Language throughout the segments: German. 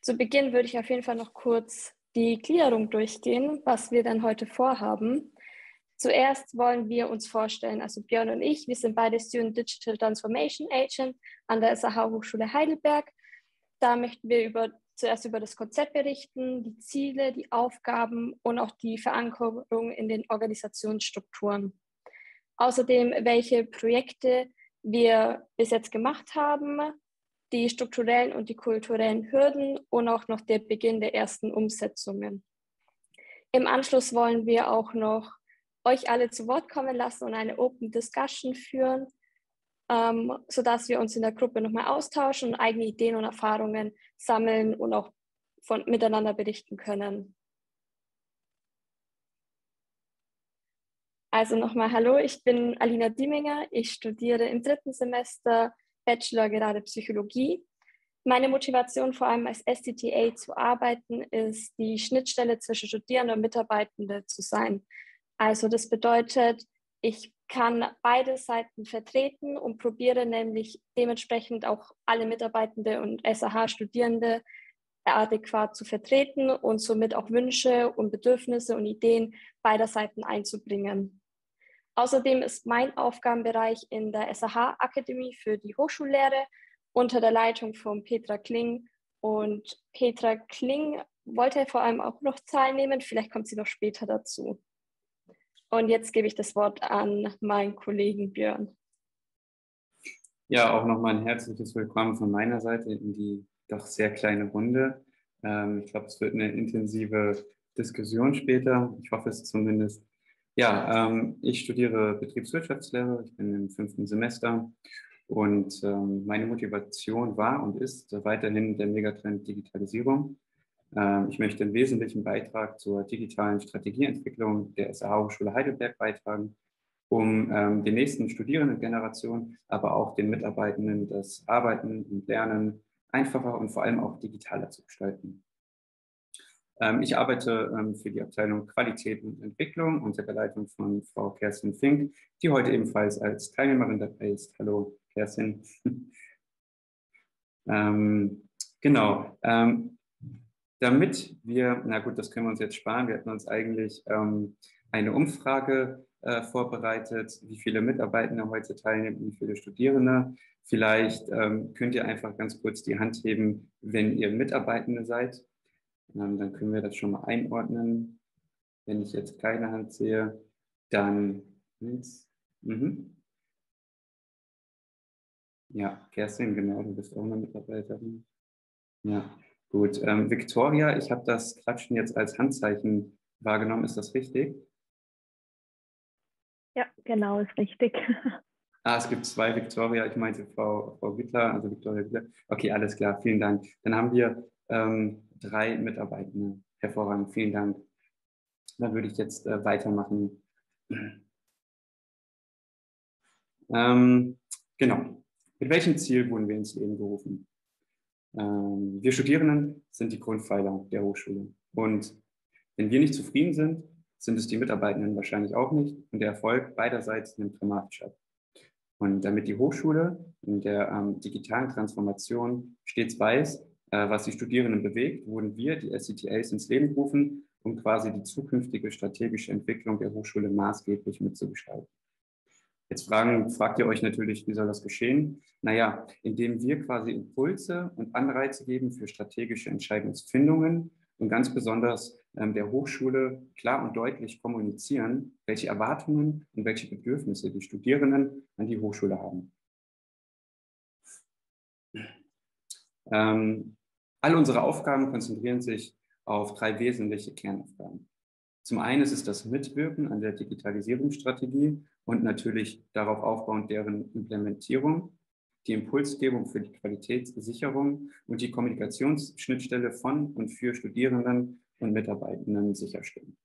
Zu Beginn würde ich auf jeden Fall noch kurz die Gliederung durchgehen, was wir dann heute vorhaben. Zuerst wollen wir uns vorstellen, also Björn und ich, wir sind beide Student Digital Transformation Agent an der SAH Hochschule Heidelberg. Da möchten wir zuerst über das Konzept berichten, die Ziele, die Aufgaben und auch die Verankerung in den Organisationsstrukturen. Außerdem, welche Projekte wir bis jetzt gemacht haben, die strukturellen und die kulturellen Hürden und auch noch der Beginn der ersten Umsetzungen. Im Anschluss wollen wir auch noch euch alle zu Wort kommen lassen und eine Open Discussion führen, sodass wir uns in der Gruppe nochmal austauschen und eigene Ideen und Erfahrungen sammeln und auch miteinander berichten können. Also nochmal hallo, ich bin Alina Dieminger, ich studiere im 3. Semester Bachelor gerade Psychologie. Meine Motivation vor allem als SCTA zu arbeiten ist, die Schnittstelle zwischen Studierenden und Mitarbeitenden zu sein. Also das bedeutet, ich kann beide Seiten vertreten und probiere nämlich dementsprechend auch alle Mitarbeitende und SAH-Studierende adäquat zu vertreten und somit auch Wünsche und Bedürfnisse und Ideen beider Seiten einzubringen. Außerdem ist mein Aufgabenbereich in der SAH-Akademie für die Hochschullehre unter der Leitung von Petra Kling. Und Petra Kling wollte vor allem auch noch teilnehmen, vielleicht kommt sie noch später dazu. Und jetzt gebe ich das Wort an meinen Kollegen Björn. Ja, auch nochmal ein herzliches Willkommen von meiner Seite in die doch sehr kleine Runde. Ich glaube, es wird eine intensive Diskussion später. Ich hoffe es zumindest. Ja, ich studiere Betriebswirtschaftslehre. Ich bin im 5. Semester und meine Motivation war und ist weiterhin der Megatrend Digitalisierung. Ich möchte einen wesentlichen Beitrag zur digitalen Strategieentwicklung der SAH Hochschule Heidelberg beitragen, um den nächsten Studierendengenerationen, aber auch den Mitarbeitenden das Arbeiten und Lernen einfacher und vor allem auch digitaler zu gestalten. Ich arbeite für die Abteilung Qualität und Entwicklung unter der Leitung von Frau Kerstin Fink, die heute ebenfalls als Teilnehmerin dabei ist. Hallo, Kerstin. Genau. Damit wir, na gut, das können wir uns jetzt sparen. Wir hatten uns eigentlich eine Umfrage vorbereitet, wie viele Mitarbeitende heute teilnehmen, wie viele Studierende. Vielleicht könnt ihr einfach ganz kurz die Hand heben, wenn ihr Mitarbeitende seid. Dann können wir das schon mal einordnen. Wenn ich jetzt keine Hand sehe, dann eins. Ja, Kerstin, genau, du bist auch eine Mitarbeiterin. Ja, gut. Victoria, ich habe das Klatschen jetzt als Handzeichen wahrgenommen. Ist das richtig? Ja, genau, ist richtig. Es gibt zwei Victoria. Ich meinte Frau Wittler, also Victoria Wittler. Okay, alles klar. Vielen Dank. Dann haben wir 3 Mitarbeitende. Hervorragend. Vielen Dank. Dann würde ich jetzt weitermachen. Genau. Mit welchem Ziel wurden wir ins Leben gerufen? Wir Studierenden sind die Grundpfeiler der Hochschule. Und wenn wir nicht zufrieden sind, sind es die Mitarbeitenden wahrscheinlich auch nicht. Und der Erfolg beiderseits nimmt dramatisch ab. Und damit die Hochschule in der digitalen Transformation stets weiß, was die Studierenden bewegt, wurden wir, die SCTAs, ins Leben gerufen, um quasi die zukünftige strategische Entwicklung der Hochschule maßgeblich mitzugestalten. Jetzt fragt ihr euch natürlich, wie soll das geschehen? Naja, indem wir quasi Impulse und Anreize geben für strategische Entscheidungsfindungen und ganz besonders der Hochschule klar und deutlich kommunizieren, welche Erwartungen und welche Bedürfnisse die Studierenden an die Hochschule haben. All unsere Aufgaben konzentrieren sich auf 3 wesentliche Kernaufgaben. Zum einen ist es das Mitwirken an der Digitalisierungsstrategie und natürlich darauf aufbauend deren Implementierung, die Impulsgebung für die Qualitätssicherung und die Kommunikationsschnittstelle von und für Studierenden und Mitarbeitenden sicherstellen.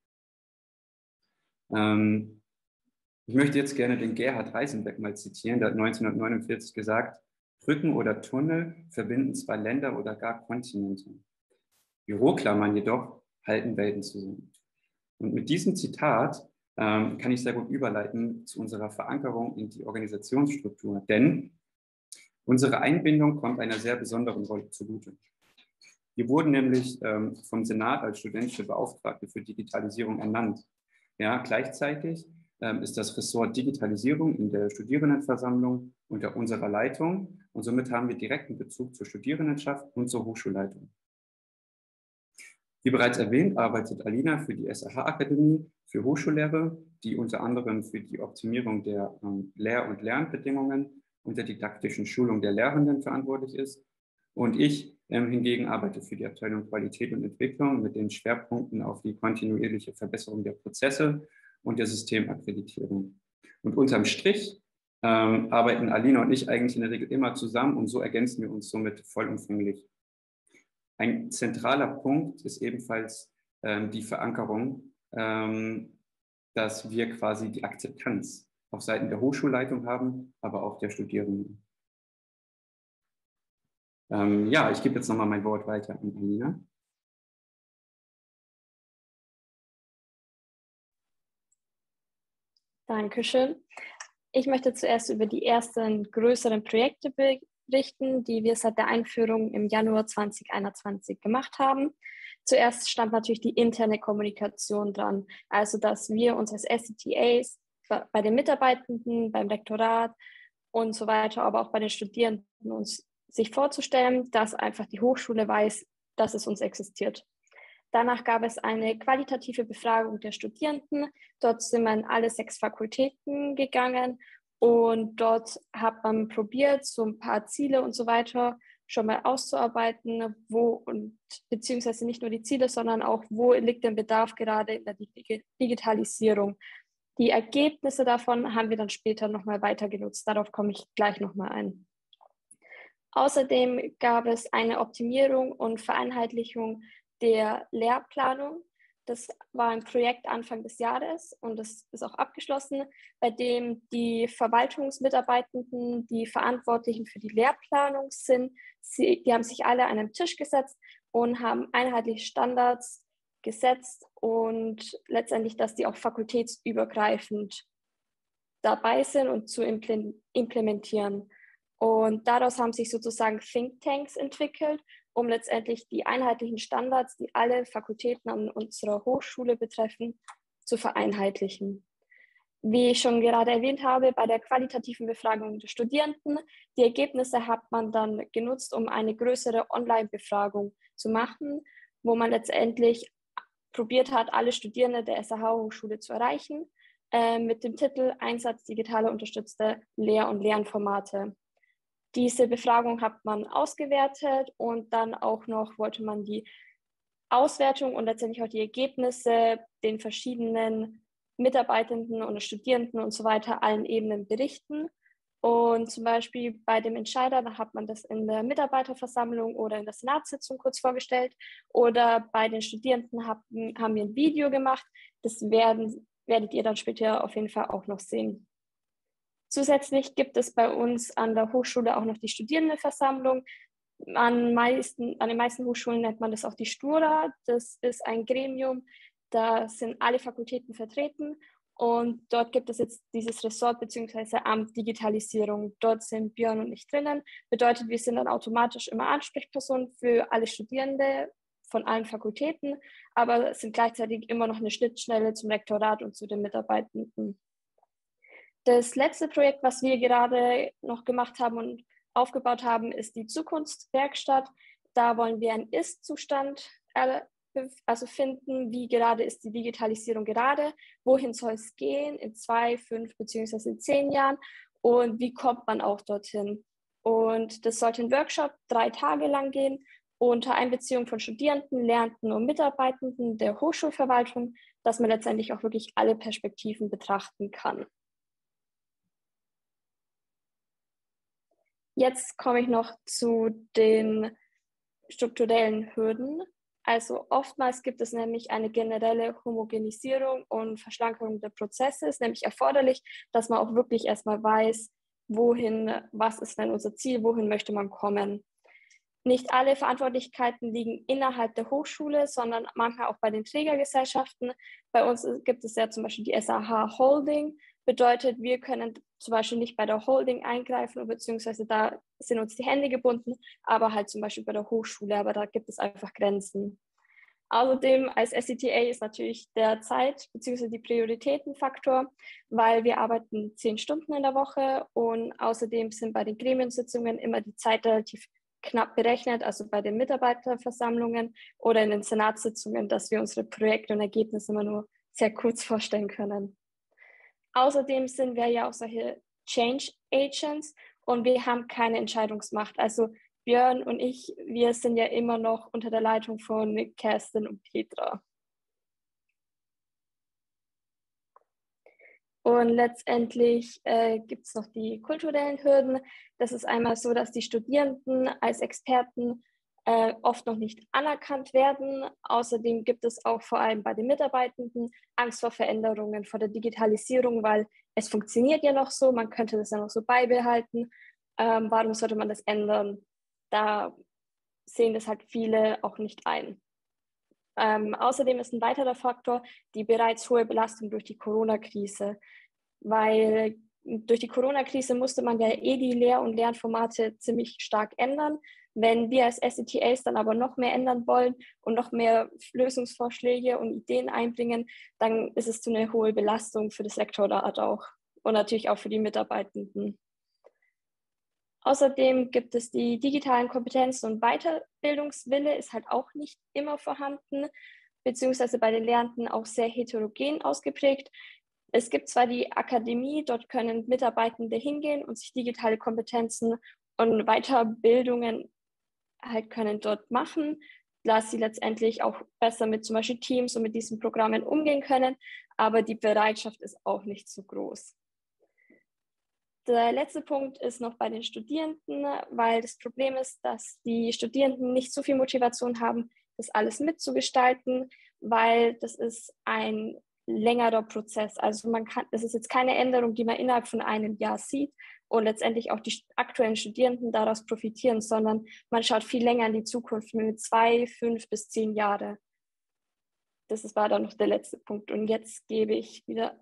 Ich möchte jetzt gerne den Gerhard Heisenberg mal zitieren, der hat 1949 gesagt: Brücken oder Tunnel verbinden zwar Länder oder gar Kontinente. Büroklammern jedoch halten Welten zusammen. Und mit diesem Zitat kann ich sehr gut überleiten zu unserer Verankerung in die Organisationsstruktur, denn unsere Einbindung kommt einer sehr besonderen Rolle zugute. Wir wurden nämlich vom Senat als studentische Beauftragte für Digitalisierung ernannt. Ja, gleichzeitig ist das Ressort Digitalisierung in der Studierendenversammlung unter unserer Leitung und somit haben wir direkten Bezug zur Studierendenschaft und zur Hochschulleitung. Wie bereits erwähnt, arbeitet Alina für die SAH-Akademie für Hochschullehre, die unter anderem für die Optimierung der Lehr- und Lernbedingungen und der didaktischen Schulung der Lehrenden verantwortlich ist. Und ich hingegen arbeite für die Abteilung Qualität und Entwicklung mit den Schwerpunkten auf die kontinuierliche Verbesserung der Prozesse und der Systemakkreditierung. Und unterm Strich arbeiten Alina und ich eigentlich in der Regel immer zusammen und so ergänzen wir uns somit vollumfänglich. Ein zentraler Punkt ist ebenfalls die Verankerung, dass wir quasi die Akzeptanz auf Seiten der Hochschulleitung haben, aber auch der Studierenden. Ja, ich gebe jetzt nochmal mein Wort weiter an Alina. Dankeschön. Ich möchte zuerst über die ersten größeren Projekte berichten, die wir seit der Einführung im Januar 2021 gemacht haben. Zuerst stand natürlich die interne Kommunikation dran, also dass wir uns als SCTAs bei den Mitarbeitenden, beim Rektorat und so weiter, aber auch bei den Studierenden uns sich vorzustellen, dass einfach die Hochschule weiß, dass es uns existiert. Danach gab es eine qualitative Befragung der Studierenden. Dort sind wir in alle 6 Fakultäten gegangen und dort hat man probiert, so ein paar Ziele und so weiter schon mal auszuarbeiten, beziehungsweise nicht nur die Ziele, sondern auch, wo liegt der Bedarf gerade in der Digitalisierung. Die Ergebnisse davon haben wir dann später nochmal weiter genutzt. Darauf komme ich gleich nochmal ein. Außerdem gab es eine Optimierung und Vereinheitlichung der Lehrplanung. Das war ein Projekt Anfang des Jahres und das ist auch abgeschlossen, bei dem die Verwaltungsmitarbeitenden, die Verantwortlichen für die Lehrplanung sind, die haben sich alle an einen Tisch gesetzt und haben einheitliche Standards gesetzt und letztendlich, dass die auch fakultätsübergreifend dabei sind und zu implementieren. Und daraus haben sich sozusagen Thinktanks entwickelt, um letztendlich die einheitlichen Standards, die alle Fakultäten an unserer Hochschule betreffen, zu vereinheitlichen. Wie ich schon gerade erwähnt habe, bei der qualitativen Befragung der Studierenden, die Ergebnisse hat man dann genutzt, um eine größere Online-Befragung zu machen, wo man letztendlich probiert hat, alle Studierende der SAH-Hochschule zu erreichen, mit dem Titel Einsatz digitaler unterstützter Lehr- und Lernformate. Diese Befragung hat man ausgewertet und dann auch noch wollte man die Auswertung und letztendlich auch die Ergebnisse den verschiedenen Mitarbeitenden und Studierenden und so weiter allen Ebenen berichten. Und zum Beispiel bei dem Entscheider, da hat man das in der Mitarbeiterversammlung oder in der Senatssitzung kurz vorgestellt. Oder bei den Studierenden haben wir ein Video gemacht. Das werdet ihr dann später auf jeden Fall auch noch sehen. Zusätzlich gibt es bei uns an der Hochschule auch noch die Studierendenversammlung. An den meisten Hochschulen nennt man das auch die Stura. Das ist ein Gremium, da sind alle Fakultäten vertreten und dort gibt es jetzt dieses Ressort bzw. Amt Digitalisierung. Dort sind Björn und ich drinnen. Bedeutet, wir sind dann automatisch immer Ansprechpersonen für alle Studierende von allen Fakultäten, aber sind gleichzeitig immer noch eine Schnittstelle zum Rektorat und zu den Mitarbeitenden. Das letzte Projekt, was wir gerade noch gemacht haben und aufgebaut haben, ist die Zukunftswerkstatt. Da wollen wir einen Ist-Zustand finden, wie gerade ist die Digitalisierung gerade, wohin soll es gehen in 2, 5 beziehungsweise in 10 Jahren und wie kommt man auch dorthin. Und das sollte ein Workshop 3 Tage lang gehen, unter Einbeziehung von Studierenden, Lernenden und Mitarbeitenden der Hochschulverwaltung, dass man letztendlich auch wirklich alle Perspektiven betrachten kann. Jetzt komme ich noch zu den strukturellen Hürden. Also oftmals gibt es nämlich eine generelle Homogenisierung und Verschlankung der Prozesse. Es ist nämlich erforderlich, dass man auch wirklich erstmal weiß, was ist denn unser Ziel, wohin möchte man kommen. Nicht alle Verantwortlichkeiten liegen innerhalb der Hochschule, sondern manchmal auch bei den Trägergesellschaften. Bei uns gibt es ja zum Beispiel die SAH Holding. Bedeutet, wir können zum Beispiel nicht bei der Holding eingreifen, beziehungsweise da sind uns die Hände gebunden, aber halt zum Beispiel bei der Hochschule, aber da gibt es einfach Grenzen. Außerdem als SCTA ist natürlich der Zeit- bzw. die Prioritätenfaktor, weil wir arbeiten 10 Stunden in der Woche und außerdem sind bei den Gremiensitzungen immer die Zeit relativ knapp berechnet, also bei den Mitarbeiterversammlungen oder in den Senatssitzungen, dass wir unsere Projekte und Ergebnisse immer nur sehr kurz vorstellen können. Außerdem sind wir ja auch solche Change Agents und wir haben keine Entscheidungsmacht. Also Björn und ich, wir sind ja immer noch unter der Leitung von Kerstin und Petra. Und letztendlich gibt es noch die kulturellen Hürden. Das ist einmal so, dass die Studierenden als Experten oft noch nicht anerkannt werden. Außerdem gibt es auch vor allem bei den Mitarbeitenden Angst vor Veränderungen, vor der Digitalisierung, weil es funktioniert ja noch so, man könnte das ja noch so beibehalten. Warum sollte man das ändern? Da sehen das halt viele auch nicht ein. Außerdem ist ein weiterer Faktor die bereits hohe Belastung durch die Corona-Krise, weil durch die Corona-Krise musste man ja die Lehr- und Lernformate ziemlich stark ändern. Wenn wir als SCTAs dann aber noch mehr ändern wollen und noch mehr Lösungsvorschläge und Ideen einbringen, dann ist es so eine hohe Belastung für das Lektorat auch und natürlich auch für die Mitarbeitenden. Außerdem gibt es die digitalen Kompetenzen und Weiterbildungswille ist halt auch nicht immer vorhanden, beziehungsweise bei den Lernenden auch sehr heterogen ausgeprägt. Es gibt zwar die Akademie, dort können Mitarbeitende hingehen und sich digitale Kompetenzen und Weiterbildungen halt können dort machen, da sie letztendlich auch besser mit zum Beispiel Teams und mit diesen Programmen umgehen können, aber die Bereitschaft ist auch nicht so groß. Der letzte Punkt ist noch bei den Studierenden, weil das Problem ist, dass die Studierenden nicht so viel Motivation haben, das alles mitzugestalten, weil das ist ein längerer Prozess. Also das ist jetzt keine Änderung, die man innerhalb von einem Jahr sieht und letztendlich auch die aktuellen Studierenden daraus profitieren, sondern man schaut viel länger in die Zukunft, mit 2, 5 bis 10 Jahre. Das war dann noch der letzte Punkt. Und jetzt gebe ich wieder,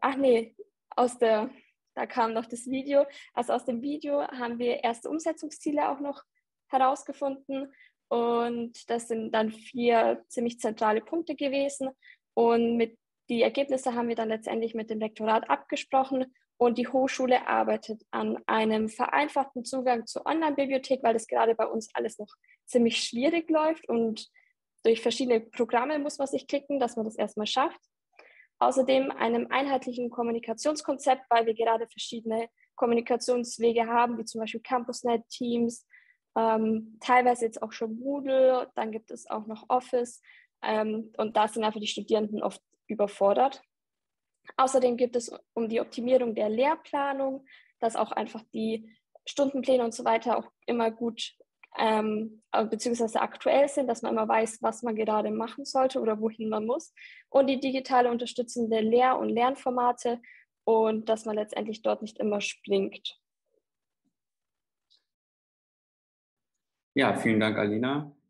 da kam noch das Video. Also aus dem Video haben wir erste Umsetzungsziele auch noch herausgefunden. Und das sind dann 4 ziemlich zentrale Punkte gewesen. Und die Ergebnisse haben wir dann letztendlich mit dem Lektorat abgesprochen. Und die Hochschule arbeitet an einem vereinfachten Zugang zur Online-Bibliothek, weil das gerade bei uns alles noch ziemlich schwierig läuft. Und durch verschiedene Programme muss man sich klicken, dass man das erstmal schafft. Außerdem einem einheitlichen Kommunikationskonzept, weil wir gerade verschiedene Kommunikationswege haben, wie zum Beispiel CampusNet, Teams, teilweise jetzt auch schon Moodle, dann gibt es auch noch Office und da sind einfach die Studierenden oft überfordert. Außerdem gibt es um die Optimierung der Lehrplanung, dass auch einfach die Stundenpläne und so weiter auch immer gut beziehungsweise aktuell sind, dass man immer weiß, was man gerade machen sollte oder wohin man muss. Und die digitale unterstützende Lehr- und Lernformate und dass man letztendlich dort nicht immer springt. Ja, vielen Dank, Alina.